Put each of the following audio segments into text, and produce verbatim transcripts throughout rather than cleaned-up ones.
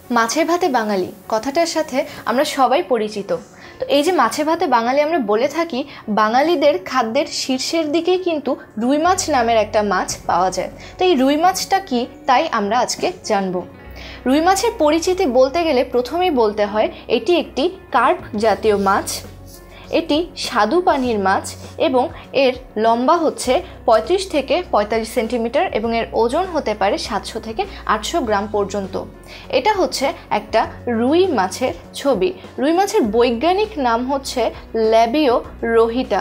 মাছে ভাতে বাঙালি কথাটার সাথে আমরা সবাই পরিচিত। তো এই যে মাছে ভাতে বাঙালি আমরা বলে থাকি, বাঙালিদের খাদ্যের শীর্ষের দিকেই কিন্তু রুই মাছ নামের একটা মাছ পাওয়া যায়। তো এই রুই মাছটা কি, তাই আমরা আজকে জানবো। রুই মাছের পরিচিতি বলতে গেলে প্রথমেই বলতে হয় এটি একটি কার্প জাতীয় মাছ, এটি স্বাদু পানির মাছ এবং এর লম্বা হচ্ছে পঁয়ত্রিশ থেকে পঁয়তাল্লিশ সেন্টিমিটার এবং এর ওজন হতে পারে সাতশো থেকে আটশো গ্রাম পর্যন্ত। এটা হচ্ছে একটা রুই মাছের ছবি। রুই মাছের বৈজ্ঞানিক নাম হচ্ছে ল্যাবিও রোহিটা।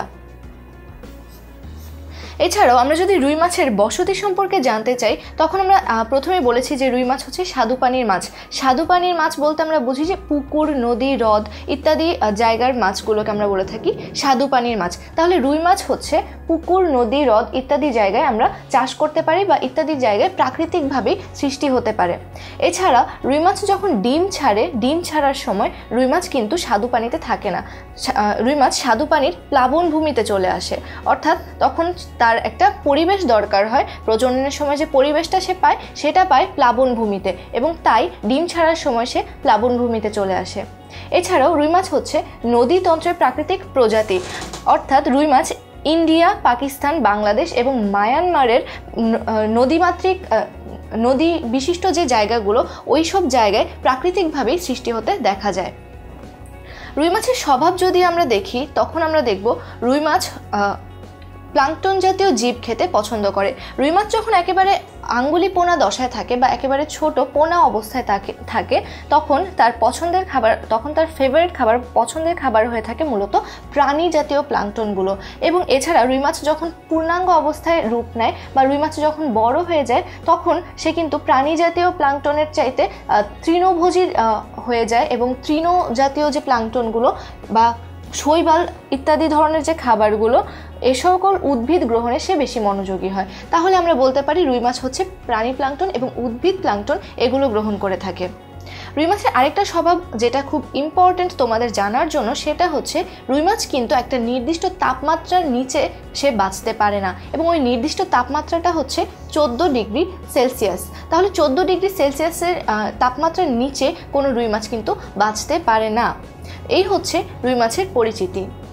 এছাড়াও আমরা যদি রুই মাছের বসতি সম্পর্কে জানতে চাই, তখন আমরা প্রথমে বলেছি যে রুই মাছ হচ্ছে স্বাদু পানির মাছ। স্বাদু পানির মাছ বলতে আমরা বুঝি যে পুকুর, নদী, হ্রদ ইত্যাদি জায়গার মাছগুলোকে আমরা বলে থাকি স্বাদু পানির মাছ। তাহলে রুই মাছ হচ্ছে পুকুর, নদী, হ্রদ ইত্যাদি জায়গায় আমরা চাষ করতে পারি বা ইত্যাদি জায়গায় প্রাকৃতিকভাবেই সৃষ্টি হতে পারে। এছাড়া রুই মাছ যখন ডিম ছাড়ে, ডিম ছাড়ার সময় রুই মাছ কিন্তু স্বাদু পানিতে থাকে না। রুই মাছ স্বাদু পানির প্লাবন ভূমিতে চলে আসে, অর্থাৎ তখন তার একটা পরিবেশ দরকার হয়। প্রজননের সময় যে পরিবেশটা সে পায় সেটা পায় প্লাবন ভূমিতে, এবং তাই ডিম ছাড়ার সময় সে প্লাবন ভূমিতে চলে আসে। এছাড়াও রুই মাছ হচ্ছে নদীতন্ত্রের প্রাকৃতিক প্রজাতি, অর্থাৎ রুই মাছ ইন্ডিয়া, পাকিস্তান, বাংলাদেশ এবং মায়ানমারের নদীমাতৃক নদী বিশিষ্ট যে জায়গাগুলো, ওই সব জায়গায় প্রাকৃতিকভাবেই সৃষ্টি হতে দেখা যায়। রুই মাছের স্বভাব যদি আমরা দেখি, তখন আমরা দেখব রুই মাছ প্লাঙ্কটন জাতীয় জীব খেতে পছন্দ করে। রুই মাছ যখন একেবারে আঙ্গুলি পোনা দশায় থাকে বা একেবারে ছোট পোনা অবস্থায় থাকে থাকে তখন তার পছন্দের খাবার, তখন তার ফেভারিট খাবার, পছন্দের খাবার হয়ে থাকে মূলত প্রাণী জাতীয় প্লাঙ্কটনগুলো। এবং এছাড়া রুই মাছ যখন পূর্ণাঙ্গ অবস্থায় রূপ নেয় বা রুই মাছ যখন বড় হয়ে যায়, তখন সে কিন্তু প্রাণী জাতীয় প্লাঙ্কটনের চাইতে তৃণভোজী হয়ে যায় এবং তৃণ জাতীয় যে প্লাঙ্কটনগুলো বা শৈবাল ইত্যাদি ধরনের যে খাবারগুলো, এ সকল উদ্ভিদ গ্রহণে সে বেশি মনোযোগী হয়। তাহলে আমরা বলতে পারি রুই মাছ হচ্ছে প্রাণী প্লাঙ্কটন এবং উদ্ভিদ প্লাঙ্কটন এগুলো গ্রহণ করে থাকে। রুই মাছের আরেকটা স্বভাব যেটা খুব ইম্পর্টেন্ট তোমাদের জানার জন্য, সেটা হচ্ছে রুই মাছ কিন্তু একটা নির্দিষ্ট তাপমাত্রার নিচে সে বাঁচতে পারে না, এবং ওই নির্দিষ্ট তাপমাত্রাটা হচ্ছে চোদ্দো ডিগ্রি সেলসিয়াস। তাহলে চোদ্দো ডিগ্রি সেলসিয়াসের তাপমাত্রার নিচে কোনো রুই মাছ কিন্তু বাঁচতে পারে না। এই হচ্ছে রুই মাছের পরিচিতি।